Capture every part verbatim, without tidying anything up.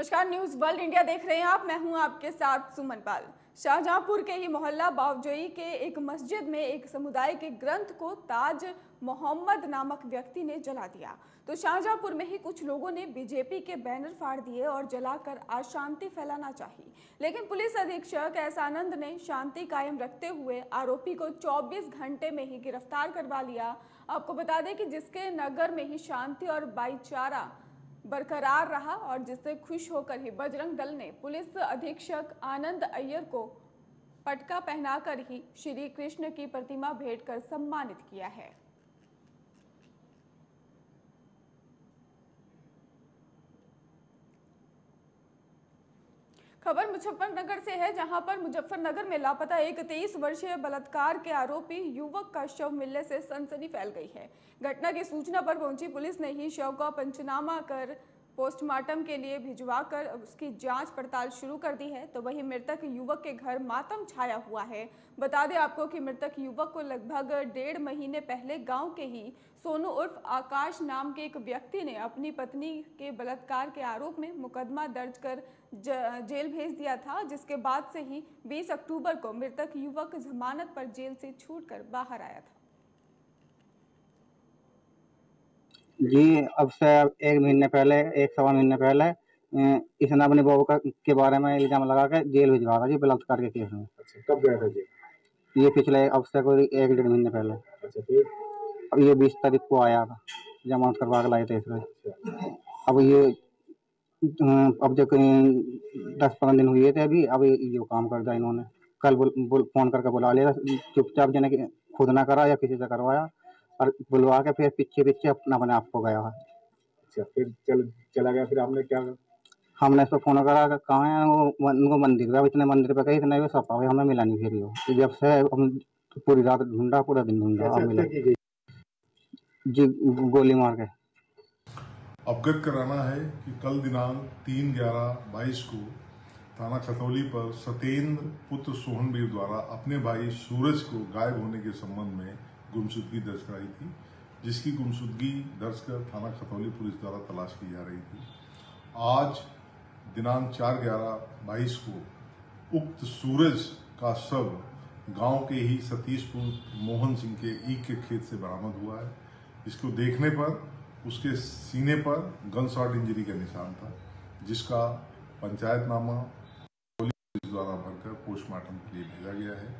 नमस्कार, news world India देख रहे हैं आप। मैं हूं आपके साथ सुमन पाल। शाहजहांपुर के ही मोहल्ला बावजोई के एक मस्जिद में एक समुदाय के ग्रंथ को ताज मोहम्मद नामक व्यक्ति ने जला दिया। तो शाहजहांपुर में ही कुछ लोगों ने बीजेपी के बैनर फाड़ दिए और जलाकर अशांति फैलाना चाही, लेकिन पुलिस अधीक्षक एहसानंद ने शांति कायम रखते हुए आरोपी को चौबीस घंटे में ही गिरफ्तार करवा लिया। आपको बता दें कि जिसके नगर में ही शांति और भाईचारा बरकरार रहा और जिससे खुश होकर ही बजरंग दल ने पुलिस अधीक्षक आनंद अय्यर को पटका पहनाकर ही श्री कृष्ण की प्रतिमा भेंट कर सम्मानित किया है। खबर मुजफ्फरनगर से है, जहां पर मुजफ्फरनगर में लापता एक तेईस वर्षीय बलात्कार के आरोपी युवक का शव मिलने से सनसनी फैल गई है। घटना की सूचना पर पहुंची पुलिस ने ही शव का पंचनामा कर पोस्टमार्टम के लिए भिजवाकर उसकी जांच पड़ताल शुरू कर दी है। तो वहीं मृतक युवक के घर मातम छाया हुआ है। बता दें आपको कि मृतक युवक को लगभग डेढ़ महीने पहले गांव के ही सोनू उर्फ आकाश नाम के एक व्यक्ति ने अपनी पत्नी के बलात्कार के आरोप में मुकदमा दर्ज कर जेल भेज दिया था, जिसके बाद से ही बीस अक्टूबर को मृतक युवक जमानत पर जेल से छूटकर बाहर आया था। जी, अब से एक महीने पहले एक सवा महीने पहले इसने अपने बहू का के बारे में इल्जाम लगा के जेल भिजवा था जी, बलात्कार के केस में। अच्छा, कब गया था जेल? ये पिछले अब से कोई एक डेढ़ महीने पहले। अच्छा, फिर अब ये बीस तारीख को आया था, जमानत करवा के लाए थे इसमें। अच्छा। अब ये अब जो दस पंद्रह दिन हुए थे अभी, अब ये काम कर दिया इन्होंने। कल बुल, बुल, फोन करके बुला लिया, चुपचाप जने खुद ना करा या किसी से करवाया और बुलवा के फिर पीछे पीछे अपना अपने आप को गया है। अच्छा, फिर चल चला गया। फिर आपने क्या? हमने इसको फोन करा कहाँ है वो, उनको मंदिर पे, इतने मंदिर पे गई इतने सपा हमें मिला नहीं। फिर वो जब से हम पूरी रात ढूंढा, पूरा दिन ढूंढा, मिला जी गोली मार के। अवगत कराना है कि कल दिनांक तीन ग्यारह बाईस को थाना खतौली पर सत्येंद्र पुत्र सोहनवीर द्वारा अपने भाई सूरज को गायब होने के संबंध में गुमशुदगी दर्ज कराई थी, जिसकी गुमशुदगी दर्ज कर थाना खतौली पुलिस द्वारा तलाश की जा रही थी। आज दिनांक चार ग्यारह बाईस को उक्त सूरज का शव गांव के ही सतीशपुर मोहन सिंह के ईख के खेत से बरामद हुआ है। इसको देखने पर उसके सीने पर गन शॉट इंजरी का निशान था, जिसका पंचायतनामा पुलिस द्वारा भरकर पोस्टमार्टम के लिए भेजा गया है।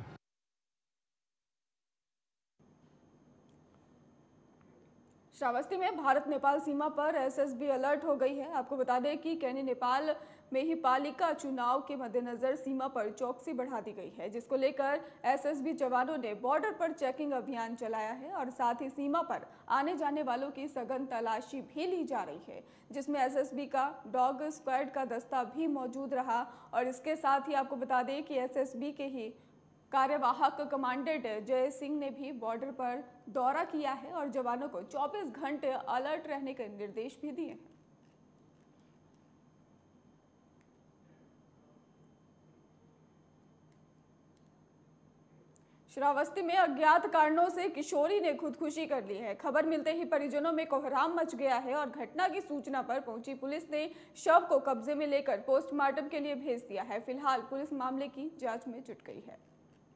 श्रावस्ती में भारत नेपाल सीमा पर एसएसबी अलर्ट हो गई है। आपको बता दें कि कैनी नेपाल में ही पालिका चुनाव के मद्देनजर सीमा पर चौकसी बढ़ा दी गई है, जिसको लेकर एसएसबी जवानों ने बॉर्डर पर चेकिंग अभियान चलाया है और साथ ही सीमा पर आने जाने वालों की सघन तलाशी भी ली जा रही है, जिसमें एसएसबी का डॉग स्क्वाड का दस्ता भी मौजूद रहा। और इसके साथ ही आपको बता दें कि एसएसबी के ही कार्यवाहक कमांडेंट जय सिंह ने भी बॉर्डर पर दौरा किया है और जवानों को चौबीस घंटे अलर्ट रहने के निर्देश भी दिए हैं। श्रावस्ती में अज्ञात कारणों से किशोरी ने खुदकुशी कर ली है। खबर मिलते ही परिजनों में कोहराम मच गया है और घटना की सूचना पर पहुंची पुलिस ने शव को कब्जे में लेकर पोस्टमार्टम के लिए भेज दिया है। फिलहाल पुलिस मामले की जांच में जुट गई है।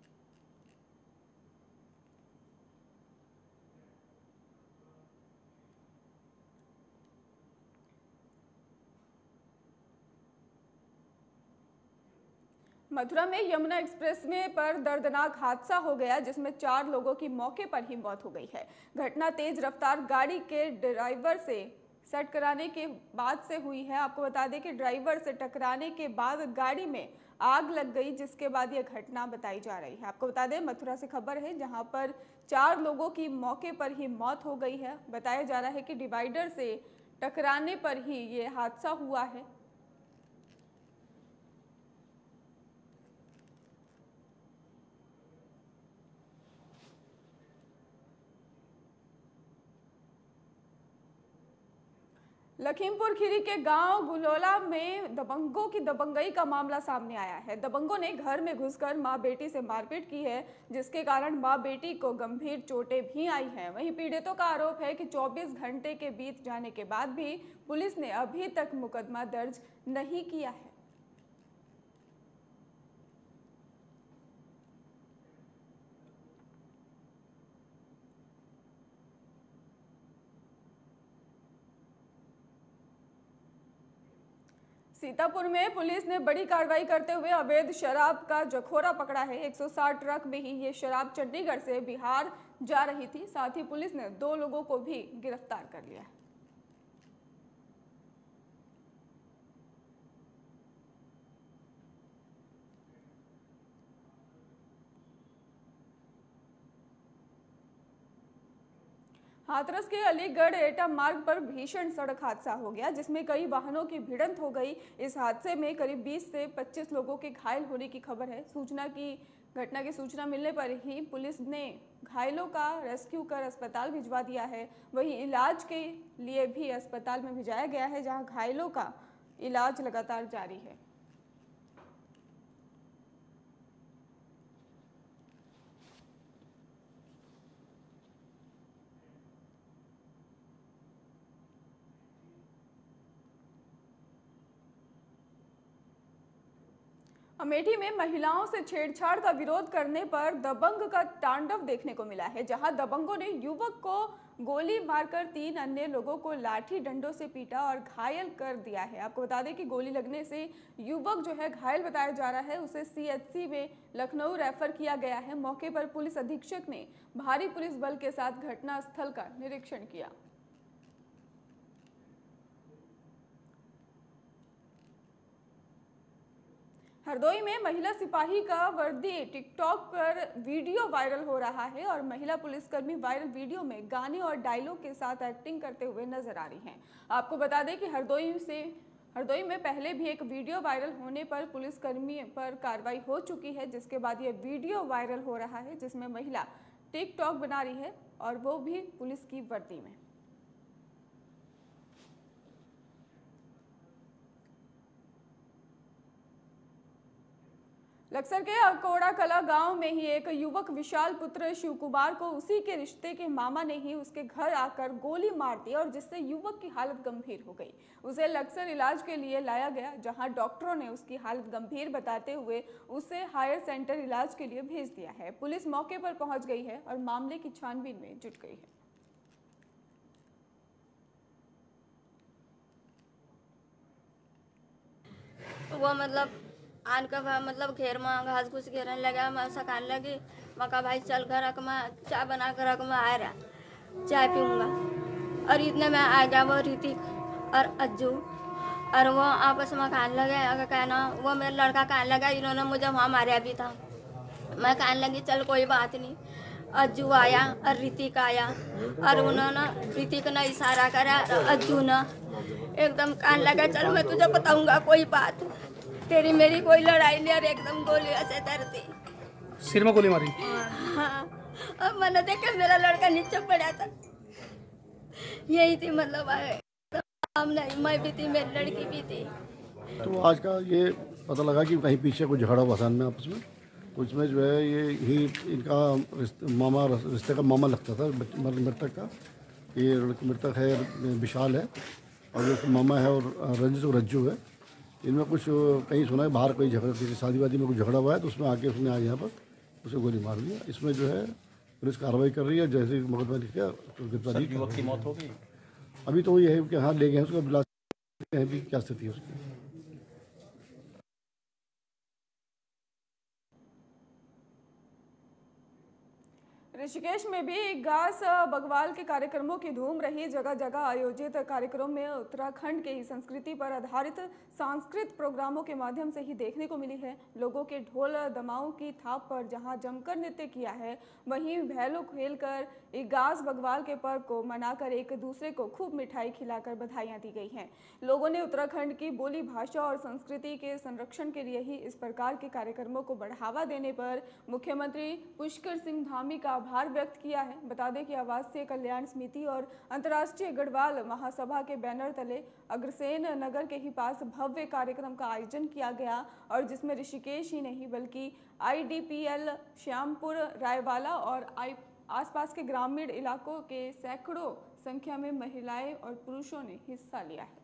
मथुरा में यमुना एक्सप्रेसवे पर दर्दनाक हादसा हो गया, जिसमें चार लोगों की मौके पर ही मौत हो गई है। घटना तेज रफ्तार गाड़ी के ड्राइवर से सेट कराने के बाद से हुई है। आपको बता दें कि ड्राइवर से टकराने के बाद गाड़ी में आग लग गई, जिसके बाद यह घटना बताई जा रही है। आपको बता दें मथुरा से खबर है, जहां पर चार लोगों की मौके पर ही मौत हो गई है। बताया जा रहा है कि डिवाइडर से टकराने पर ही ये हादसा हुआ है। लखीमपुर खीरी के गांव गुलोला में दबंगों की दबंगई का मामला सामने आया है। दबंगों ने घर में घुसकर मां बेटी से मारपीट की है, जिसके कारण मां बेटी को गंभीर चोटें भी आई हैं। वहीं पीड़ितों का आरोप है कि चौबीस घंटे के बीत जाने के बाद भी पुलिस ने अभी तक मुकदमा दर्ज नहीं किया है। सीतापुर में पुलिस ने बड़ी कार्रवाई करते हुए अवैध शराब का जखोरा पकड़ा है। एक सौ साठ ट्रक में ही ये शराब चंडीगढ़ से बिहार जा रही थी। साथ ही पुलिस ने दो लोगों को भी गिरफ्तार कर लिया है। हाथरस के अलीगढ़ एटा मार्ग पर भीषण सड़क हादसा हो गया, जिसमें कई वाहनों की भिड़ंत हो गई। इस हादसे में करीब बीस से पच्चीस लोगों के घायल होने की खबर है। सूचना की घटना की सूचना मिलने पर ही पुलिस ने घायलों का रेस्क्यू कर अस्पताल भिजवा दिया है। वहीं इलाज के लिए भी अस्पताल में भिजाया गया है, जहां घायलों का इलाज लगातार जारी है। अमेठी में महिलाओं से छेड़छाड़ का विरोध करने पर दबंग का तांडव देखने को मिला है, जहां दबंगों ने युवक को गोली मारकर तीन अन्य लोगों को लाठी डंडों से पीटा और घायल कर दिया है। आपको बता दें कि गोली लगने से युवक जो है घायल बताया जा रहा है, उसे सीएचसी में लखनऊ रेफर किया गया है। मौके पर पुलिस अधीक्षक ने भारी पुलिस बल के साथ घटनास्थल का निरीक्षण किया। हरदोई में महिला सिपाही का वर्दी टिकटॉक पर वीडियो वायरल हो रहा है और महिला पुलिसकर्मी वायरल वीडियो में गाने और डायलॉग के साथ एक्टिंग करते हुए नजर आ रही हैं। आपको बता दें कि हरदोई से हरदोई में पहले भी एक वीडियो वायरल होने पर पुलिसकर्मी पर कार्रवाई हो चुकी है, जिसके बाद ये वीडियो वायरल हो रहा है, जिसमें महिला टिकटॉक बना रही है और वो भी पुलिस की वर्दी में। लक्सर के अकोड़ा कला गांव में ही एक युवक विशाल पुत्र शिव कुमार को उसी के रिश्ते के मामा ने ही उसके घर आकर गोली मार दी और जिससे युवक की हालत गंभीर हो गई। उसे लक्सर इलाज के लिए लाया गया, जहां डॉक्टरों ने उसकी हालत गंभीर बताते हुए उसे हायर सेंटर इलाज के लिए भेज दिया है। पुलिस मौके पर पहुंच गई है और मामले की छानबीन में जुट गई है। वो मतलब आन का मतलब घेर में घास घुस घेरने लगा, मैं सकाने लगी। मैं कहा भाई चल घर रख, मैं चाय बना कर रख, मैं आ रहा चाय पीऊँगा। और इतने में आ गया वो ऋतिक और अज्जू, और वो आपस में खाने लगे। अगर कहना वो मेरा लड़का कहने लगा, इन्होंने मुझे वहाँ मारा भी था। मैं कहने लगी चल कोई बात नहीं। अज्जू आया और ऋतिक आया और उन्होंने ऋतिक ने इशारा करा, अज्जू ने एकदम कहने लगा चल मैं तुझे बताऊँगा कोई बात, तेरी मेरी कोई लड़ाई नहीं। और एकदम गोली ऐसे धरती, सिर में गोली मारी। हाँ, अब मैंने देखा मेरा लड़का नीचे पड़ा था। यही थी मतलब हम नहीं, मैं भी थी, मेरी लड़की भी थी। तो आज का ये पता लगा कि कहीं पीछे कुछ झगड़ा हुआ में आपस में, उसमें जो है ये ही इनका मामा रिश्ते का मामा लगता था मृतक का। ये मृतक है विशाल है और जो मामा है और रंजित और रज्जू है। इनमें कुछ कहीं सुना है बाहर कोई झगड़ा, किसी शादी वादी में कुछ झगड़ा हुआ है, तो उसमें आके उसने आज यहाँ पर उसे गोली मार दिया। इसमें जो है पुलिस कार्रवाई कर रही है, जैसे ही मुकदमा लिख गया तो गिरफ्तारी की मौत हो गई। अभी तो ये है कि हाँ ले गए हैं उसको, बिलास हैं भी क्या स्थिति है उसकी। ऋषिकेश में भी घास बगवाल के कार्यक्रमों की धूम रही। जगह जगह आयोजित कार्यक्रमों में उत्तराखंड के ही संस्कृति पर आधारित सांस्कृतिक प्रोग्रामों के माध्यम से ही देखने को मिली है। लोगों के ढोल दमाओं की थाप पर जहां जमकर नृत्य किया है, वहीं भैलो खेलकर घास बगवाल के पर्व को मनाकर एक दूसरे को खूब मिठाई खिलाकर बधाइयां दी गई हैं। लोगों ने उत्तराखंड की बोली भाषा और संस्कृति के संरक्षण के लिए ही इस प्रकार के कार्यक्रमों को बढ़ावा देने पर मुख्यमंत्री पुष्कर सिंह धामी का आभार व्यक्त किया है। बता दें कि आवासीय कल्याण समिति और अंतर्राष्ट्रीय गढ़वाल महासभा के बैनर तले अग्रसेन नगर के ही पास भव्य कार्यक्रम का आयोजन किया गया और जिसमें ऋषिकेश ही नहीं बल्कि I D P L, Shyampur, Raiwala और आई आसपास के ग्रामीण इलाकों के सैकड़ों संख्या में महिलाएं और पुरुषों ने हिस्सा लिया है।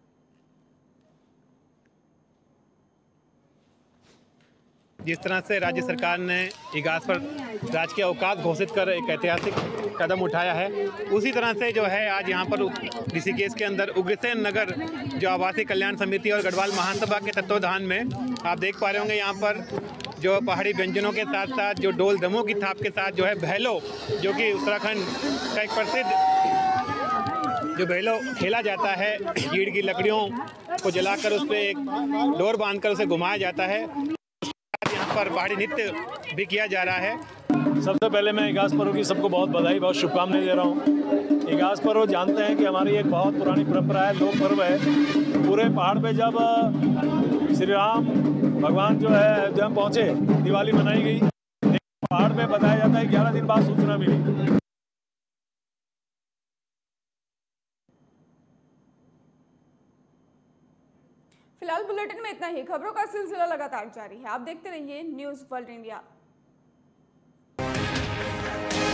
जिस तरह से राज्य सरकार ने इगास पर राजकीय अवकाश घोषित कर एक ऐतिहासिक कदम उठाया है, उसी तरह से जो है आज यहाँ पर ऋषिकेश के अंदर उग्रसेन नगर जो आवासीय कल्याण समिति और गढ़वाल महासभा के तत्वाधान में आप देख पा रहे होंगे, यहाँ पर जो पहाड़ी व्यंजनों के साथ साथ जो डोल दमों की थाप के साथ जो है भैलो, जो कि उत्तराखंड का एक प्रसिद्ध जो भैलो खेला जाता है, ईड़ की लकड़ियों को जलाकर उस पर एक डोर बांधकर उसे घुमाया जाता है। यहाँ पर पहाड़ी नृत्य भी किया जा रहा है। सबसे पहले मैं इगास पर्व की सबको बहुत बधाई, बहुत शुभकामनाएं दे रहा हूँ। इगास पर्व जानते हैं कि हमारी एक बहुत पुरानी परंपरा है, लोक पर्व है। पूरे पहाड़ पे जब श्री राम भगवान जो है अयोध्या में पहुँचे, दिवाली मनाई गई। पहाड़ पे बताया जाता है ग्यारह दिन बाद सूचना मिली। फिलहाल बुलेटिन में इतना ही। खबरों का सिलसिला लगातार जारी है, आप देखते रहिए न्यूज़ वर्ल्ड इंडिया।